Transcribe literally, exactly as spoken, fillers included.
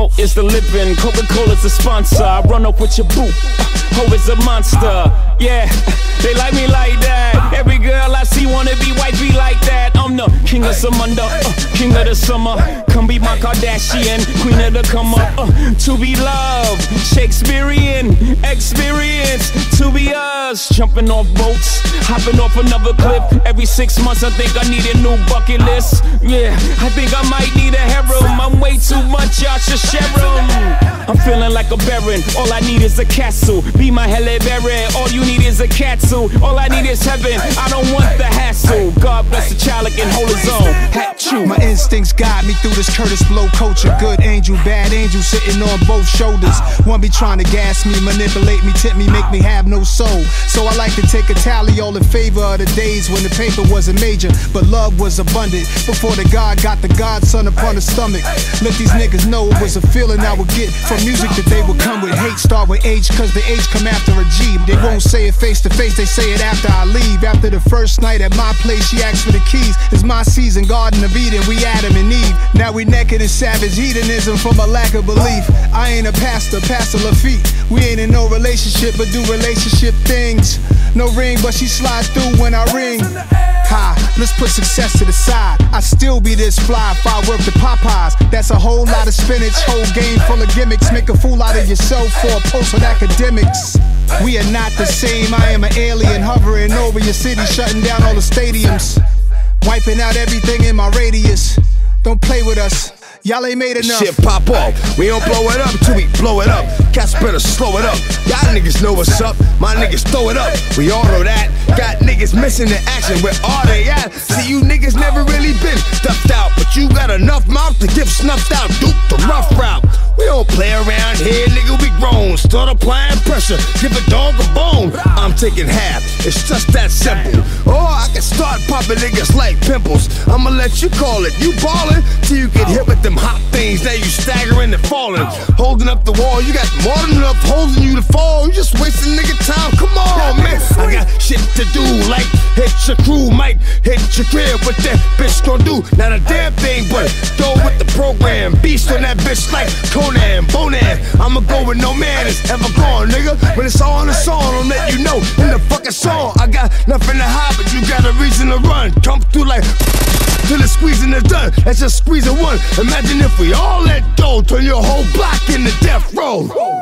smoke is the living, Coca-Cola's the sponsor. I run up with your boot, ho is a monster. Yeah, they like me like that. Every girl I see wanna be wifey like that. I'm the king of Zamunda, uh, king of the summer. Come be my Kardashian, queen of the come up. Uh, to be loved, Shakespearean experience. To be us, jumping off boats, hopping off another cliff. Every six months I think I need a new bucket list. Yeah, I think I might need a harem. I'm way too much, y'all should share 'em. I'm feeling like a baron, all I need is a catsuit. Be my Halle Berry, all you need is a catsuit. All I need is heaven, I don't want the hassle. God bless the child that can hold his own. Achoo. My instincts guide me through this Kurtis Blow culture. Good angel, bad angel sitting on both shoulders. One be trying to gas me, manipulate me, tip me, make me have no soul. So I like to take a tally all in favor of the days when the paper wasn't major, but love was abundant. Before the God got the godson upon the stomach. Let these niggas know it was a feeling I would get from music that they would come with. Hate start with H, cause the H come after a G. They won't say it face to face, they say it after I leave. After the first night at my place, she asked for the keys. It's my season, Garden of Eden, we Adam and Eve. Now we naked in savage hedonism from a lack of belief. I ain't a pastor, Pastor Lafitte. We ain't in no relationship, but do relationship things. No ring, but she slides through when I ring. Ha, let's put success to the side. I still be this fly if I work the Popeyes. That's a whole lot of spinach, whole game full of gimmicks. Make a fool out of yourself for a post on academics. We are not the same, I am an alien hovering over your city, shutting down all the stadiums, wiping out everything in my radius. Don't play with us, y'all ain't made enough. Shit pop off, we don't blow it up till we blow it up. Cats better slow it up, y'all niggas know what's up. My niggas throw it up, we all know that. Got niggas missing the action, where are they at? See, you niggas never really been stuffed out, but you got enough mouth to get snuffed out. Duke the rough route, we don't play around here, nigga, we grown. Start applying pressure, give a dog a bone. I'm taking half, it's just that simple. Or I can start popping niggas like pimples. I'ma let you call it, you ballin' till you get hit with them hot things. Now you staggering and falling, holding up the wall. You got more than enough holding you to fall. You just wasting nigga time, come on, man. I got shit to do, like hit your crew, might hit your crib. What that bitch gon' do? Not a damn thing, but go with the program. Beast on that bitch like Conan, Bonan. I'ma go with no man is ever gone, nigga. When it's all in the song, I'll let you know in the fucking song. I got nothing to hide, but you got a reason to run. Come through like till the squeezing is done. That's just squeezing one. Imagine if we all let go, turn your whole block into death row.